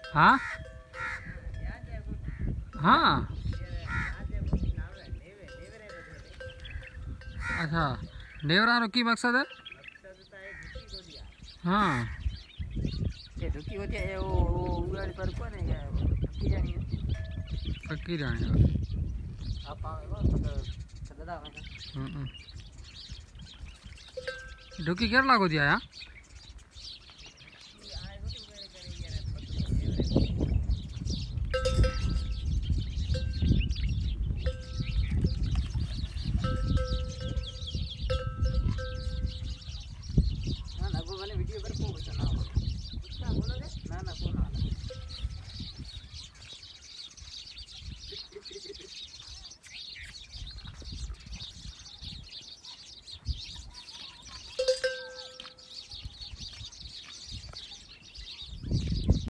हाँ हाँ अच्छा नेवरा रो की मकसद है। हाँ ये ढुकी होती है वो उड़ाने पर कौन है क्या ढुकी जानी है फकीर आएगा। आप आओगे तो सदा में ढुकी केरला को दिया यार।